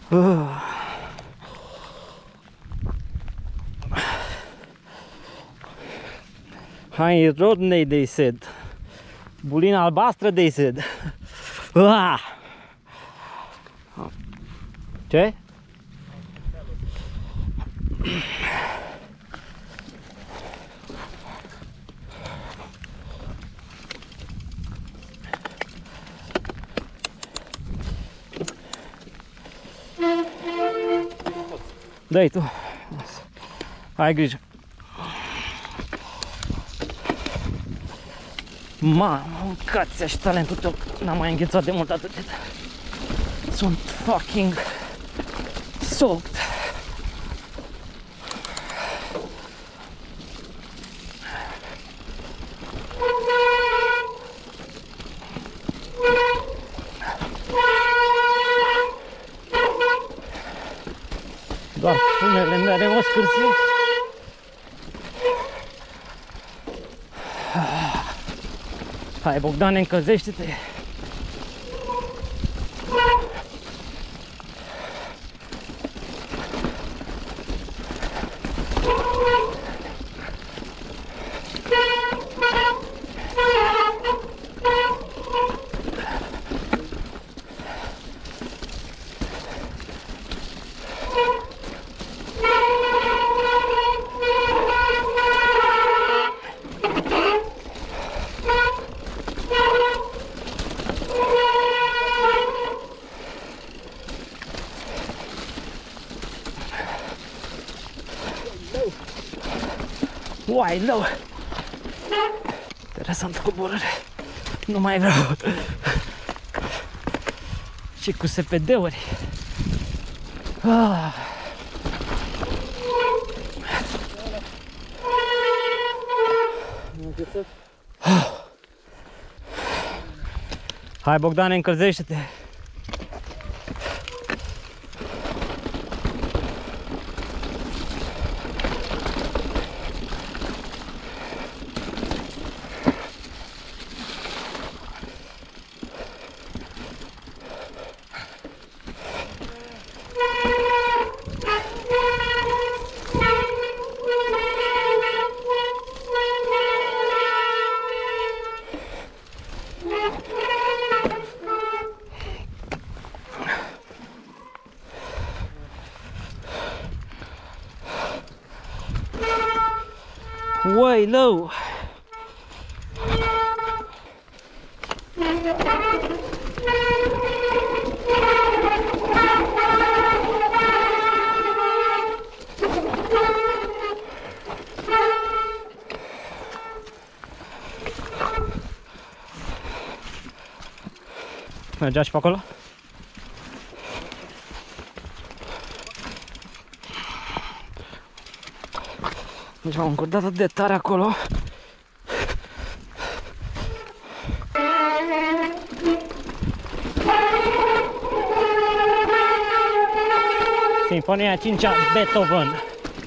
Hai Rodney, they said. Bulina albastră, they said. Ce? Dă-i tu. Ai grijă. Mamă, mâncați-a și talentul tău. N-am mai înghețat de mult atât. Sunt fucking soaked. Doar funele mele mă scârție. Hai Bogdane, încălzește-te. Uai, rău! Interesantă coborâre. Nu mai vreau. Și cu SPD-uri. Hai Bogdane, încălzește-te. Uai, rău! Mergea și pe acolo? Deci m-am încurdat atât de tare acolo. Sinfonia 5-a Beethoven.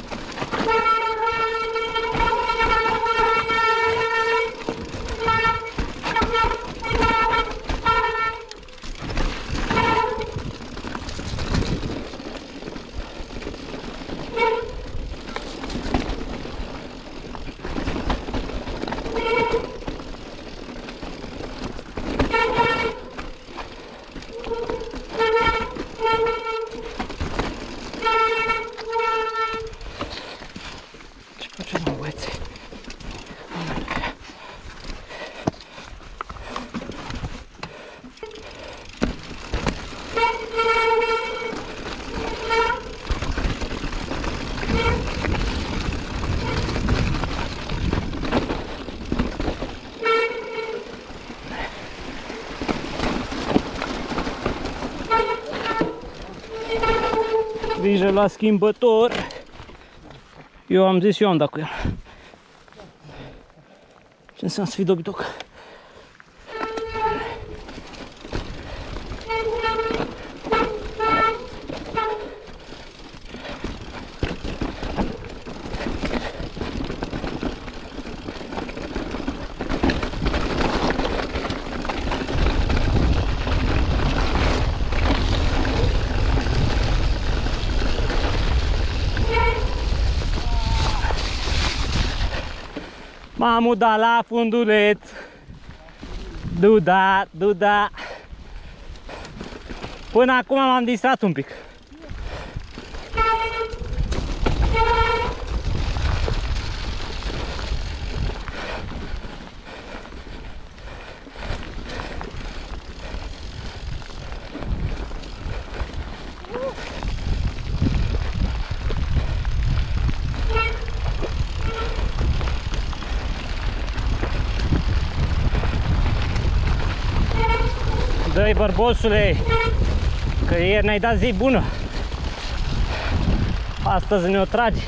Grijă la schimbător. Eu am zis, eu am dat cu el. Ce înseamnă să fii dog-dog? M-am mutat la funduleț. Duda, duda. Până acum m-am distrat un pic. Dă-i, bărbosule, că ieri ne-ai dat zi bună. Astăzi ne-o tragi.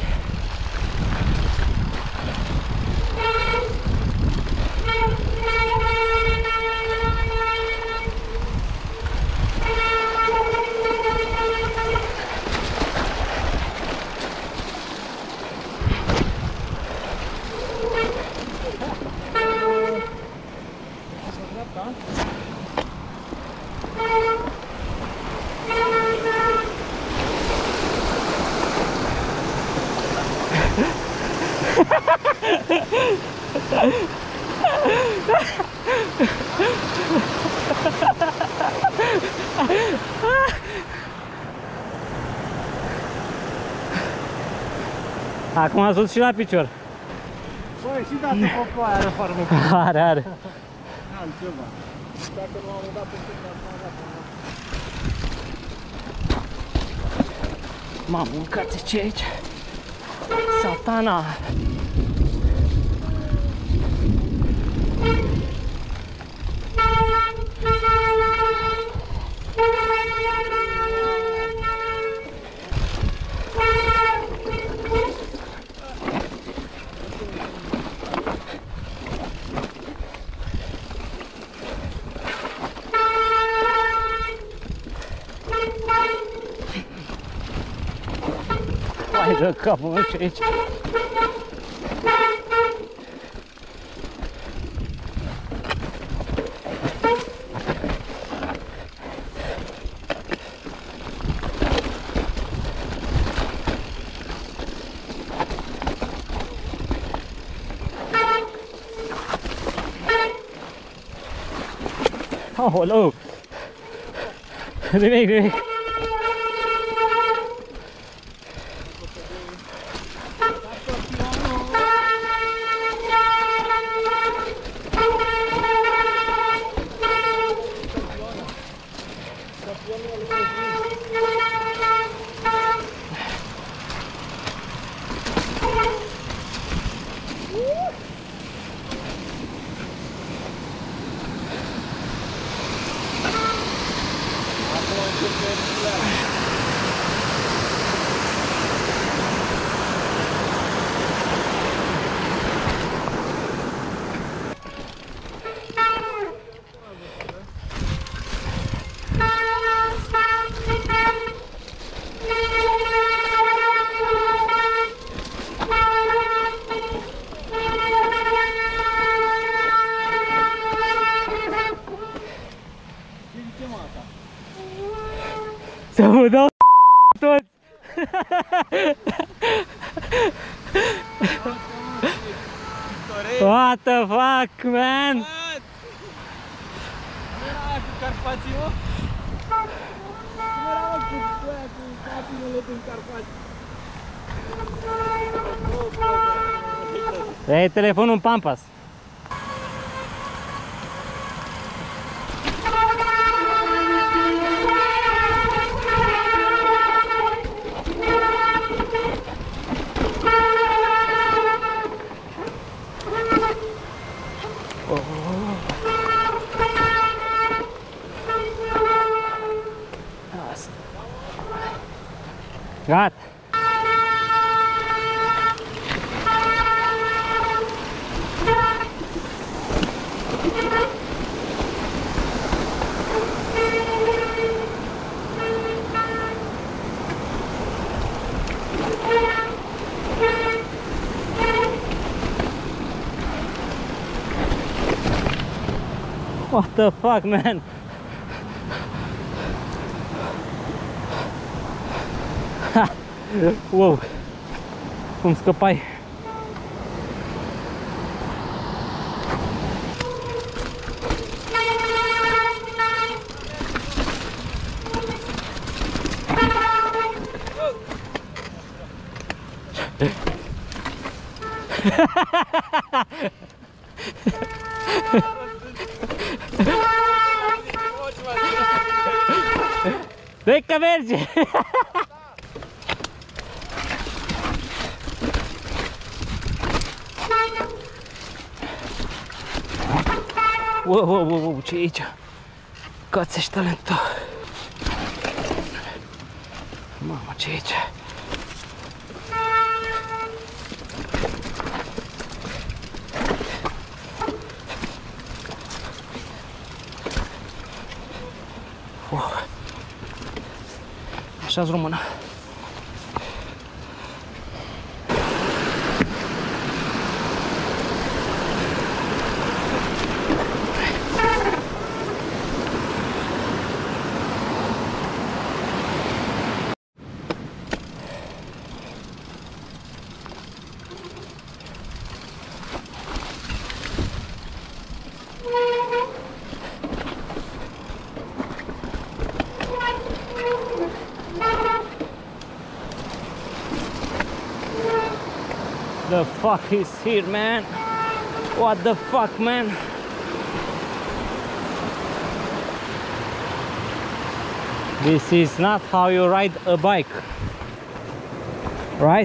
Acum a sus și la picior. Băi, și dacă popoaia are farmă. Are, are. Altceva. Dacă nu am dat pe cât am dat. Mamă, mâncați ce aici? Satana! Hai de capul meu ce aici. Aoleu! Nimic, nimic! Să mă dau toți! What the fuck, man? Nu era aia cu Carpații, mă? Nu era aia cu capinele din Carpații. E telefonul în Pampas. Gata. What the fuck, man? Ha! Wow! Cum scăpai! Vezi că merge! Wow, ce e aici? Cați ești talentul! Mamă, ce e aici? Așa-s română. The fuck is here, man? What the fuck, man? This is not how you ride a bike, right?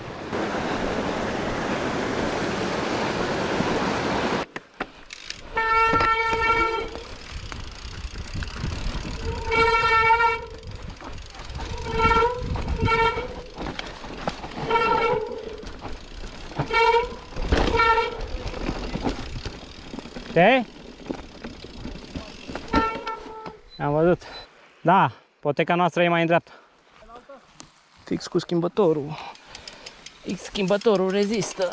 Ce? Am văzut. Da, poteca noastră e mai în dreapta. Fix cu schimbătorul. Fix schimbătorul rezistă.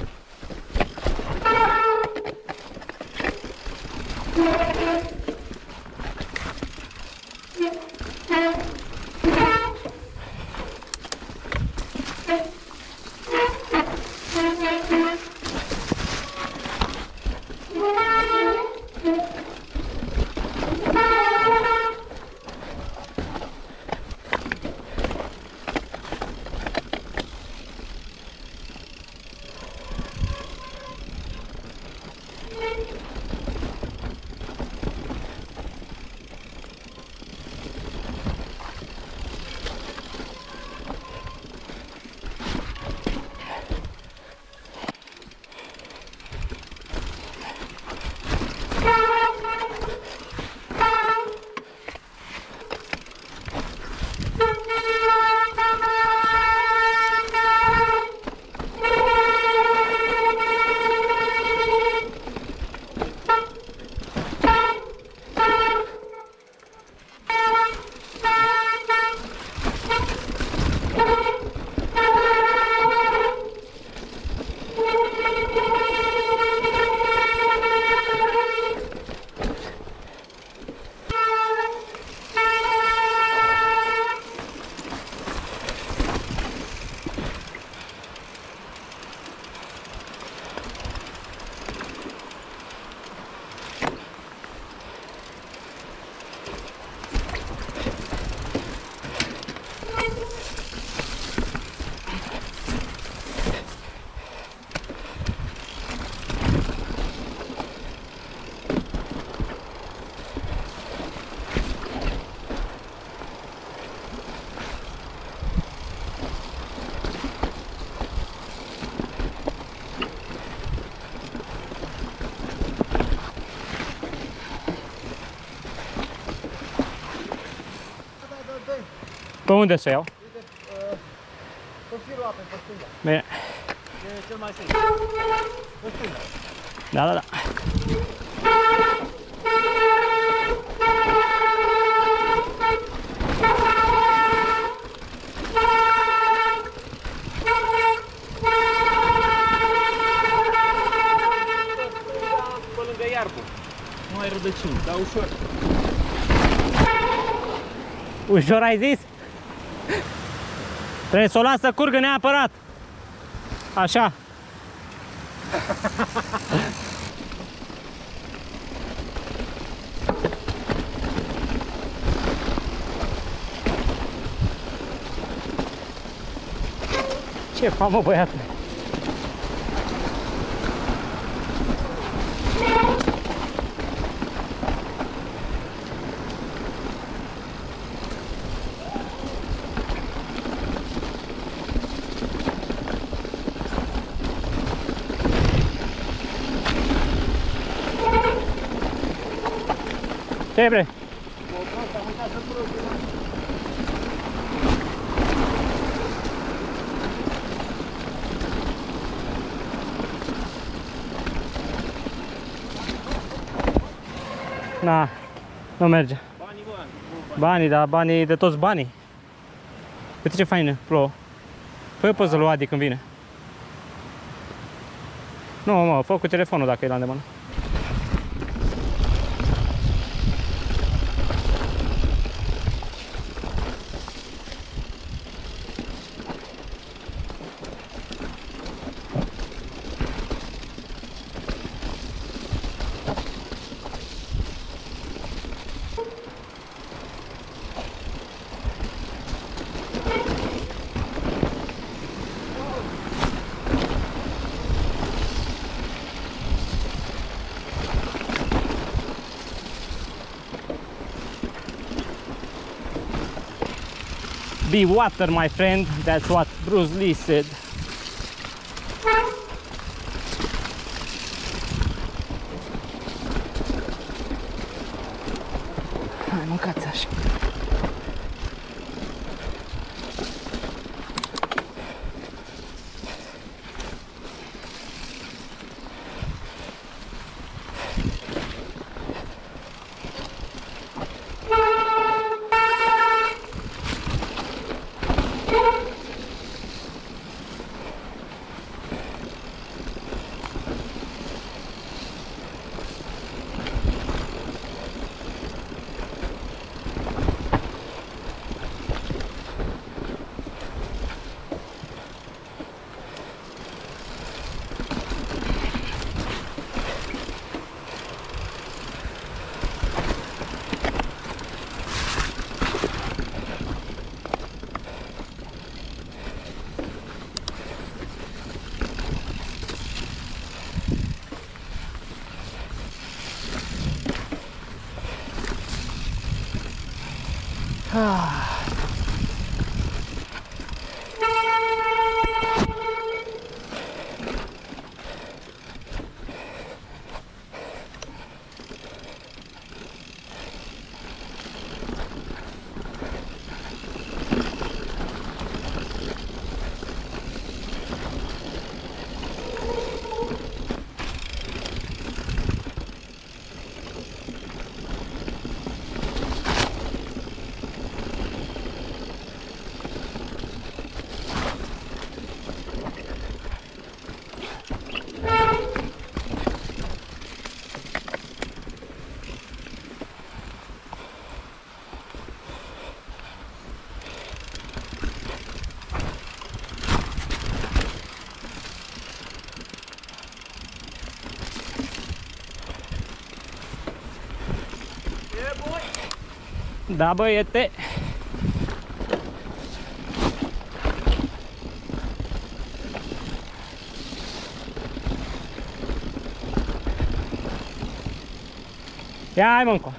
Pe unde să iau? Uite, pe firul apei, pe stânga. Bine. E cel mai safe. Pe stânga. Da. Pe lângă iarbă. Nu ai rădăcini, dar ușor. Ușor ai zis? Trebuie să o las să curgă neapărat. Așa. Ce fac, mă, băiatule? Ce vrei? Na, nu merge. Banii, da, banii de toți banii. Uite ce faină, plouă. Fă poză lui Adi când vine. Nu, mă, fă cu telefonul dacă e la îndemână. Be water, my friend. That's what Bruce Lee said. Hai, mâncați așa. Da, băiete. Ia, hai, mă, încă.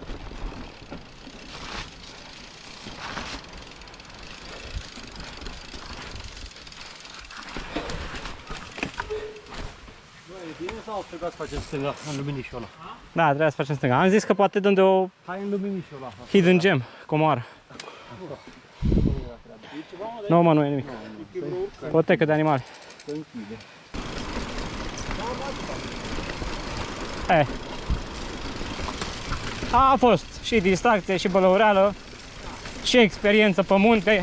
Bine sau trebuia să facem stânga în luminișul ăla? Da, trebuie să facem stânga. Am zis că poate dăm de o Hai în luminișul ăla. hidden gem, comoară. Nu, mă, nu e nimic. Potecă de animale. Se închide. A fost și distracție, și bălăureală, și experiență pe munte.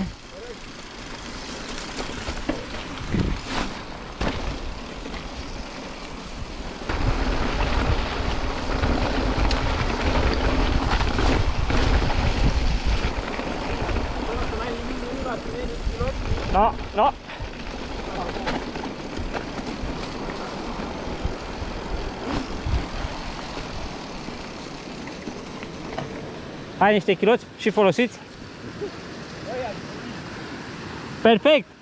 No, no. Ai niște chiloți și folosiți? Perfect!